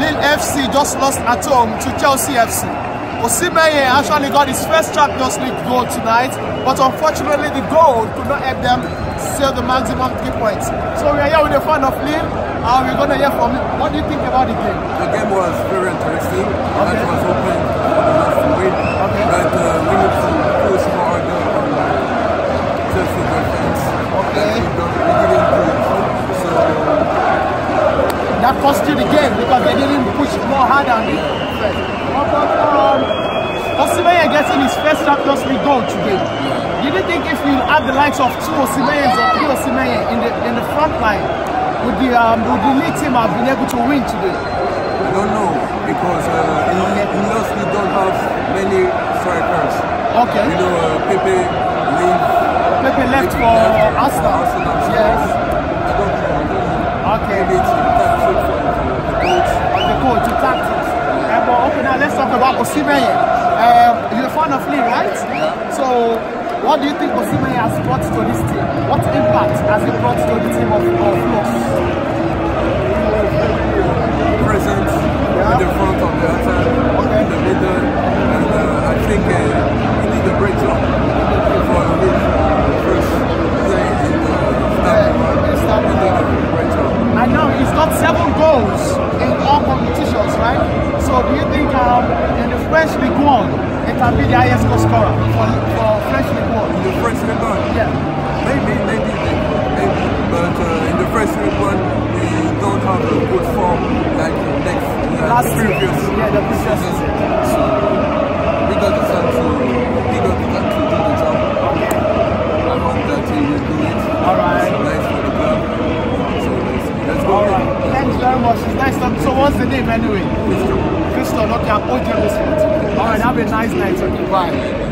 Lille FC just lost at home to Chelsea FC. Osimhen actually got his first Champions League goal tonight, but unfortunately the goal could not help them save the maximum 3 points. So we are here with a fan of Lille, and we're going to hear from him. What do you think about the game? The game was very interesting. Okay. It was open to win. Okay. But we need to push more harder on Chelsea defense. Okay. We didn't do it. So that cost you the game because they didn't push more hard on it. Osimhen getting his first Champions League goal today. Do you think if you add the likes of 2 Osimhens or 3 Osimhen in the front line, would the Lille team have been able to win today? I don't know, because in Losc we don't have many strikers. Okay. You know, Pepe left for Arsenal. Yes. I don't know. Okay. Maybe it's tactics for the coach, the tactics. Okay, now let's talk about Osimhen. You're a fan of Lille, right? Yeah. So, what do you think Osimhen has brought to this team? What impact has he brought to the team of Losc? Present in the front of the attack, in the middle, and I think he did a great job for his first play in the starting run. He did a great job. I know he's got 7 goals in all competitions, right? So do you think in the French League 1 it can be the highest goal scorer for French League 1? In the French League 1? Yeah. Maybe. But in the French League 1 we don't have a good form like the previous season. So we got the chance to do the job. Okay. I hope that he will do it. Alright. It's nice for the club. So let's go. Alright. Thanks very much. It's nice talking. So what's the name anyway? Christian. Okay, I'll put you on this one. Alright, have a nice night. Okay, bye.